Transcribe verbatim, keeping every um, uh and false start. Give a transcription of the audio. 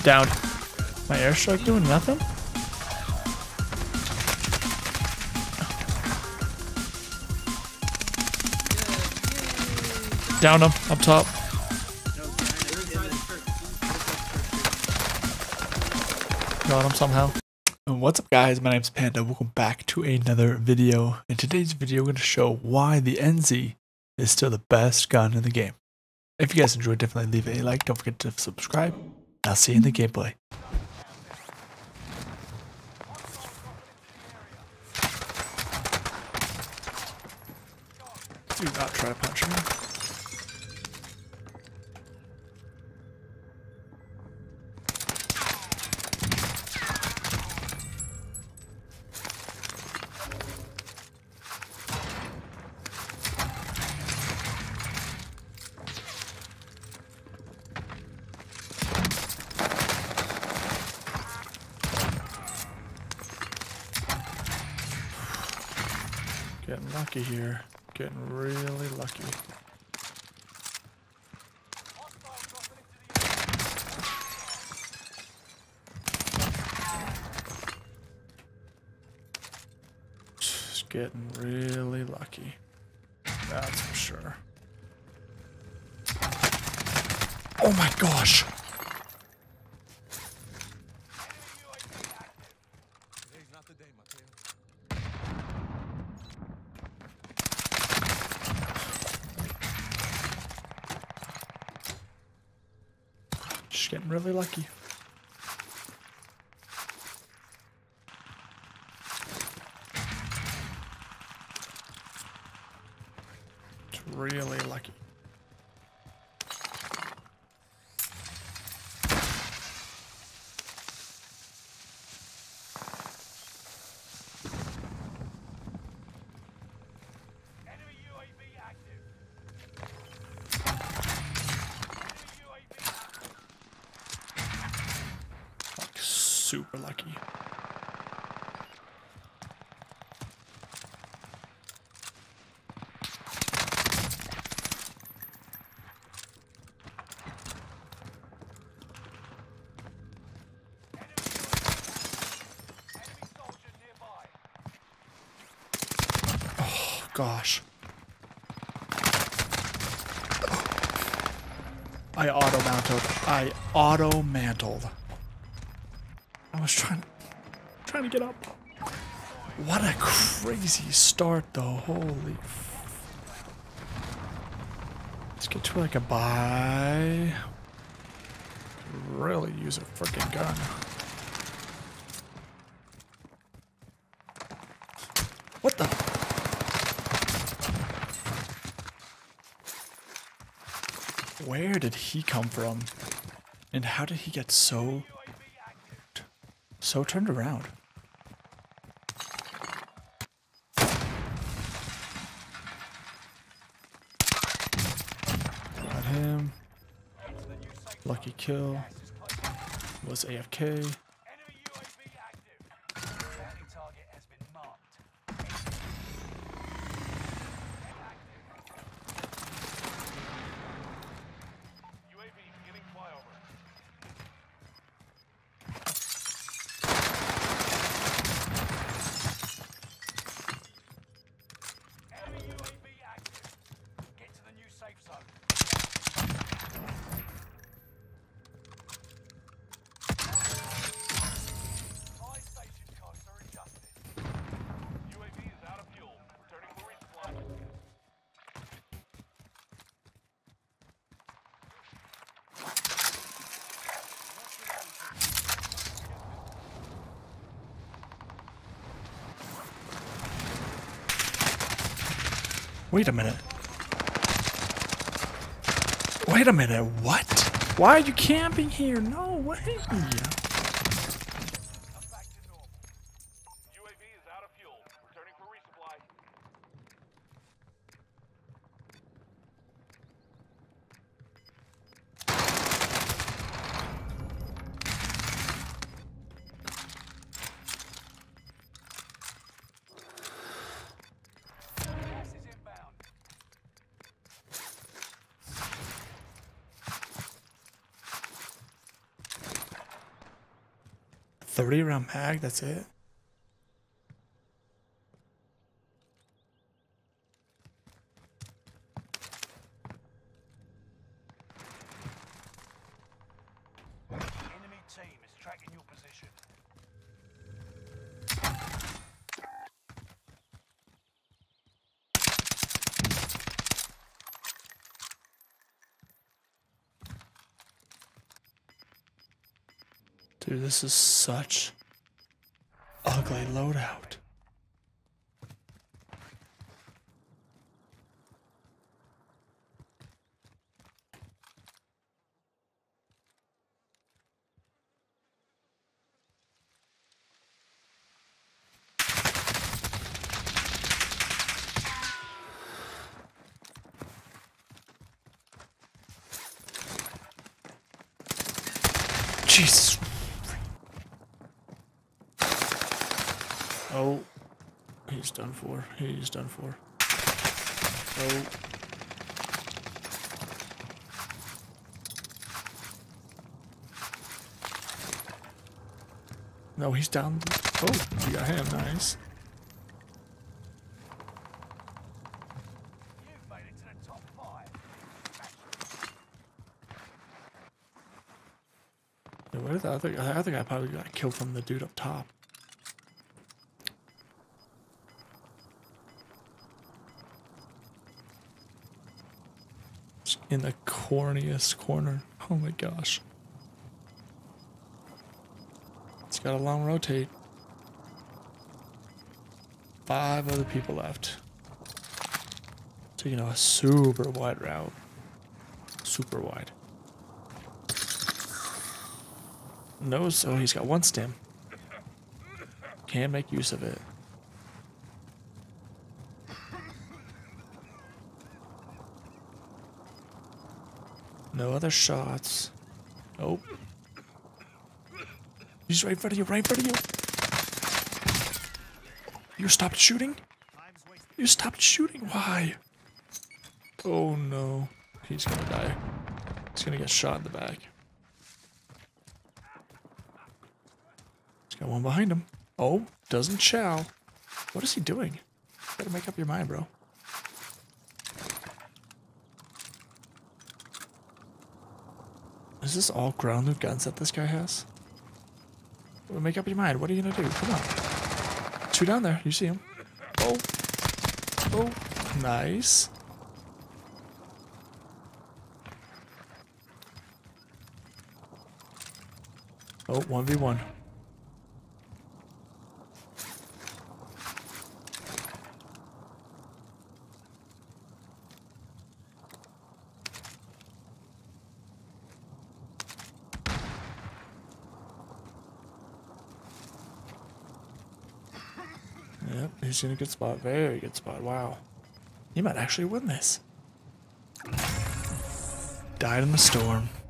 Down. My airstrike doing nothing? Down him, up top. Got him somehow. What's up guys, my name's Panda, welcome back to another video. In today's video, I'm going to show why the N Z is still the best gun in the game. If you guys enjoyed, definitely leave a like, don't forget to subscribe, and I'll see you in the gameplay. Do not try to punch me. Getting lucky here. Getting really lucky. Just getting really lucky. That's for sure. Oh my gosh! Just getting really lucky. Just really lucky. Super lucky. Oh gosh. I auto-mantled. I auto-mantled. I was trying, trying to get up. What a crazy start, though. Holy. Let's get to like a buy. Really use a freaking gun. What the? Where did he come from? And how did he get so... So turned around? Got him. Lucky kill. Was A F K. Wait a minute. Wait a minute, what? Why are you camping here? No way. thirty round mag, that's it? Enemy team is tracking your position. Dude, this is such ugly loadout. Jesus. Oh, he's done for. He's done for. Oh. No, he's down. Oh, you got him. Nice. You've made it to the top five. Yeah, where did the other guy? The other guy probably got killed from the dude up top. In the corniest corner. Oh my gosh. It's got a long rotate. Five other people left. So, you know, a super wide route. Super wide. No, so he's got one stim. Can't make use of it. No other shots. Oh. He's right in front of you, right in front of you. You stopped shooting? You stopped shooting? Why? Oh no. He's gonna die. He's gonna get shot in the back. He's got one behind him. Oh, doesn't chow. What is he doing? You gotta make up your mind, bro. Is this all ground loot guns that this guy has? Well, make up your mind. What are you gonna do? Come on. Two down there. You see him. Oh. Oh. Nice. Oh, one v one. Yep, he's in a good spot. Very good spot. Wow. He might actually win this. Died in the storm.